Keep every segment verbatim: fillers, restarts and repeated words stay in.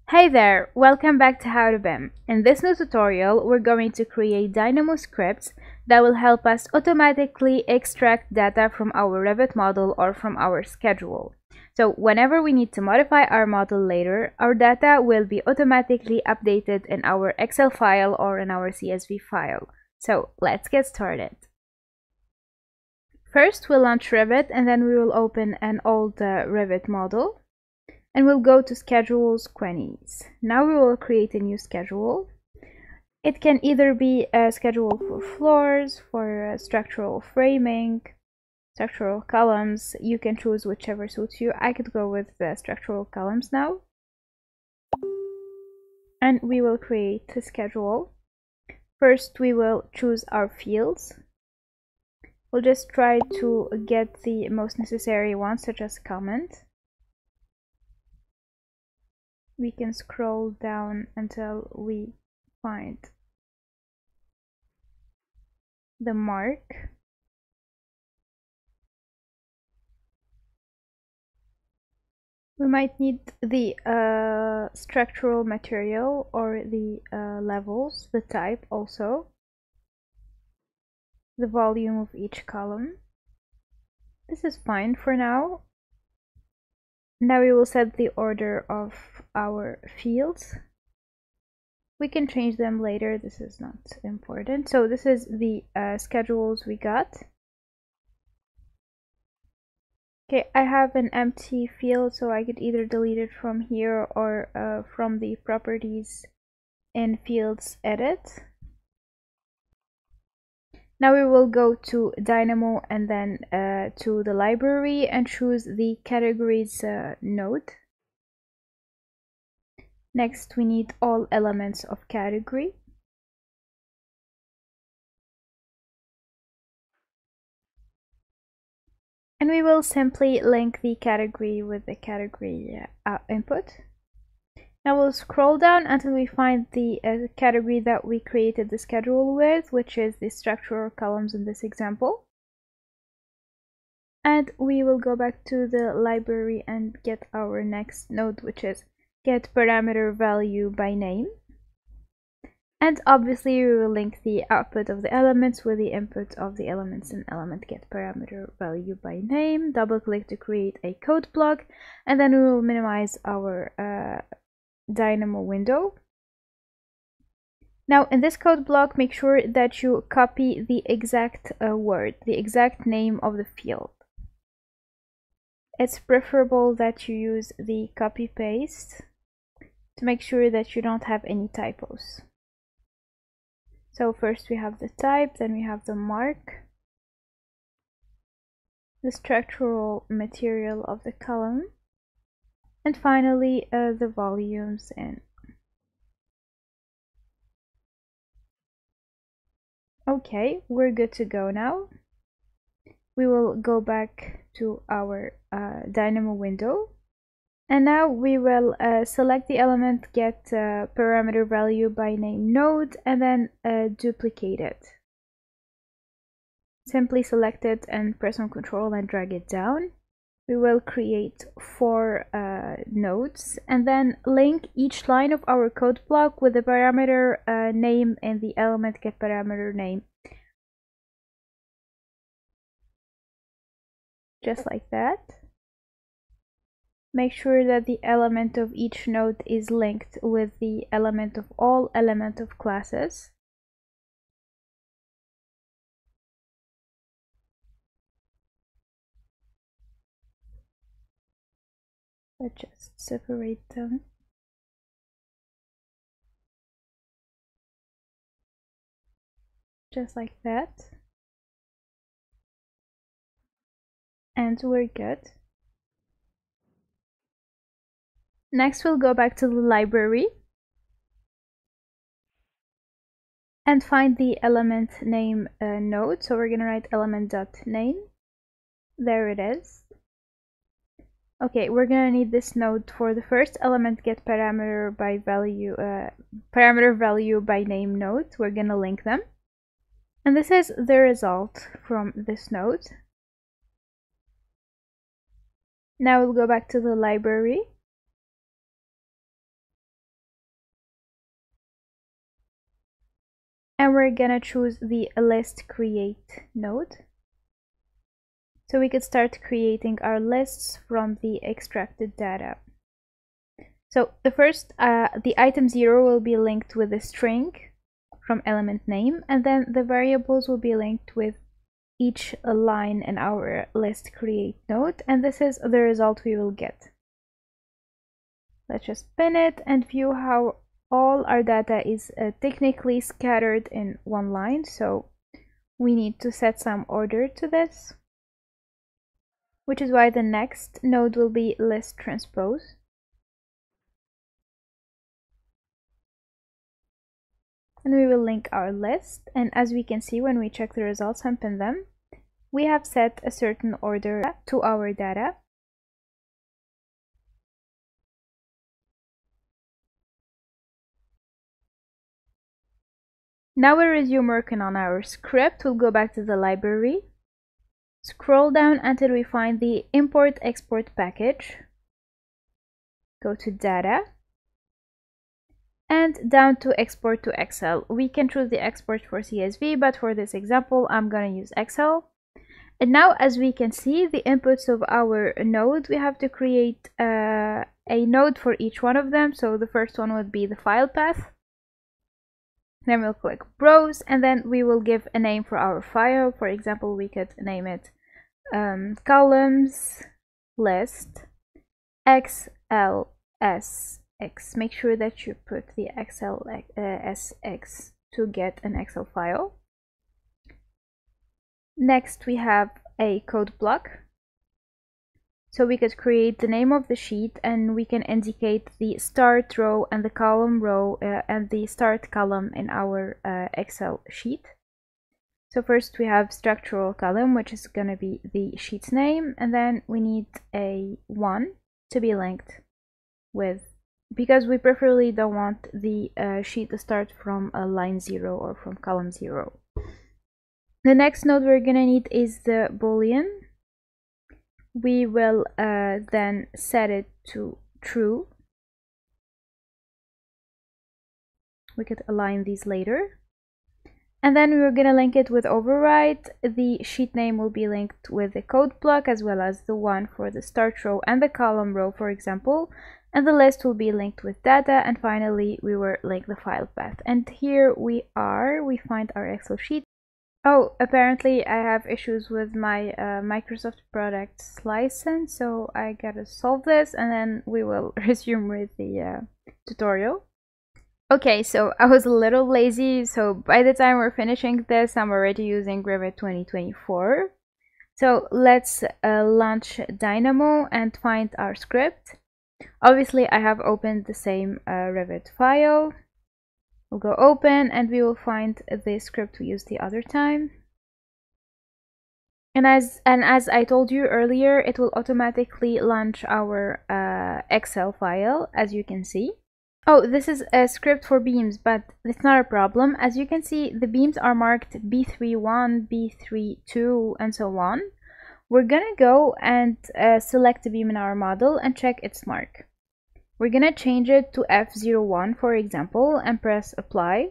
Hey there, welcome back to How to B I M. In this new tutorial, we're going to create Dynamo scripts that will help us automatically extract data from our Revit model or from our schedule. So whenever we need to modify our model later, our data will be automatically updated in our Excel file or in our C S V file. So let's get started. First, we'll launch Revit and then we will open an old uh, Revit model. And we'll go to schedules, queries. Now we will create a new schedule. It can either be a schedule for floors, for uh, structural framing, structural columns. You can choose whichever suits you. I could go with the structural columns now. And we will create a schedule. First, we will choose our fields. We'll just try to get the most necessary ones, such as comment. We can scroll down until we find the mark. We might need the uh, structural material or the uh, levels, the type also, the volume of each column. This is fine for now. Now we will set the order of our fields. We can change them later, this is not important. So this is the uh, schedules we got. Okay, I have an empty field, so I could either delete it from here or uh, from the properties in fields edit. Now we will go to Dynamo and then uh, to the library and choose the categories uh, node. Next, we need all elements of category. And we will simply link the category with the category uh, input. Now we'll scroll down until we find the uh, category that we created the schedule with, which is the structural columns in this example. And we will go back to the library and get our next node, which is get parameter value by name. And obviously we will link the output of the elements with the input of the elements in element get parameter value by name. Double click to create a code block, and then we will minimize our uh, Dynamo window. Now in this code block, make sure that you copy the exact uh, word, the exact name of the field. It's preferable that you use the copy paste to make sure that you don't have any typos. So first we have the type, then we have the mark, the structural material of the column, and finally uh, the volumes in. Okay, we're good to go now. We will go back to our uh, Dynamo window. And now we will uh, select the element get uh, parameter value by name node and then uh, duplicate it. Simply select it and press on Control and drag it down. We will create four uh, nodes and then link each line of our code block with the parameter uh, name and the element get parameter name. Just like that. Make sure that the element of each node is linked with the element of all element of classes. Let's just separate them. Just like that. And we're good. Next, we'll go back to the library and find the element name uh, node. So we're gonna write element.name. There it is. Okay, we're gonna need this node for the first element get parameter by value, uh, parameter value by name node. We're gonna link them. And this is the result from this node. Now we'll go back to the library and we're gonna choose the list create node. So we could start creating our lists from the extracted data. So the first, uh, the item zero will be linked with a string from element name, and then the variables will be linked with each line in our list create node, and this is the result we will get. Let's just pin it and view how all our data is uh, technically scattered in one line. So we need to set some order to this, which is why the next node will be list transpose. And we will link our list, and as we can see when we check the results and pin them, we have set a certain order to our data. Now we resume working on our script. We'll go back to the library, scroll down until we find the import export package, go to data, and down to export to Excel. We can choose the export for C S V, but for this example I'm gonna use Excel. And now, as we can see, the inputs of our node, we have to create uh, a node for each one of them. So the first one would be the file path. Then we'll click browse, and then we will give a name for our file. For example, we could name it um, columns list X L S X. Make sure that you put the X L S X to get an Excel file. Next, we have a code block. So we could create the name of the sheet, and we can indicate the start row and the column row uh, and the start column in our uh, Excel sheet. So first we have structural column, which is going to be the sheet's name, and then we need a one to be linked with, because we preferably don't want the uh, sheet to start from a line zero or from column zero. The next node we're going to need is the boolean. We will uh, then set it to true. We could align these later. And then we're going to link it with override. The sheet name will be linked with the code block, as well as the one for the start row and the column row, for example. And the list will be linked with data. And finally, we will link the file path. And here we are. We find our Excel sheet. Oh, apparently I have issues with my uh, Microsoft Products license, so I gotta solve this, and then we will resume with the uh, tutorial. Okay, so I was a little lazy, so by the time we're finishing this, I'm already using Revit twenty twenty-four. So let's uh, launch Dynamo and find our script. Obviously, I have opened the same uh, Revit file. We'll go open, and we will find the script we used the other time. And as and as I told you earlier, it will automatically launch our uh, Excel file, as you can see. Oh, this is a script for beams, but it's not a problem. As you can see, the beams are marked B three one, B three two, and so on. We're gonna go and uh, select the beam in our model and check its mark. We're gonna change it to F zero one, for example, and press apply.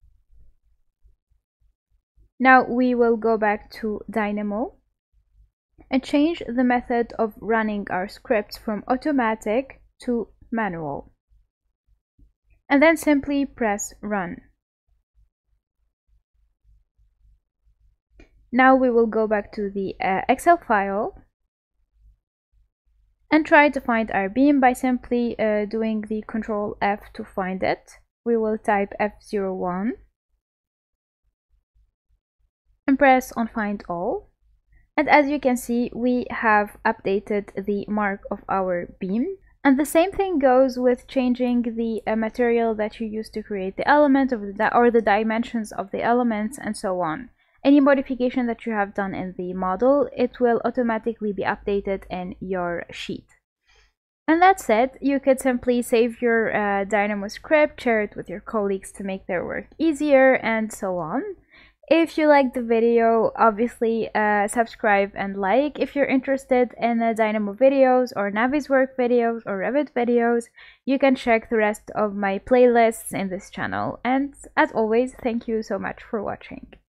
Now we will go back to Dynamo and change the method of running our scripts from automatic to manual. And then simply press run. Now we will go back to the uh, Excel file and try to find our beam by simply uh, doing the control F to find it. We will type F zero one and press on find all. And as you can see, we have updated the mark of our beam. And the same thing goes with changing the uh, material that you use to create the element of the or the dimensions of the elements, and so on. Any modification that you have done in the model, it will automatically be updated in your sheet. And that's it. You could simply save your uh, Dynamo script, share it with your colleagues to make their work easier, and so on. If you liked the video, obviously uh, subscribe and like. If you're interested in uh, Dynamo videos or Naviswork videos or Revit videos, you can check the rest of my playlists in this channel. And as always, thank you so much for watching.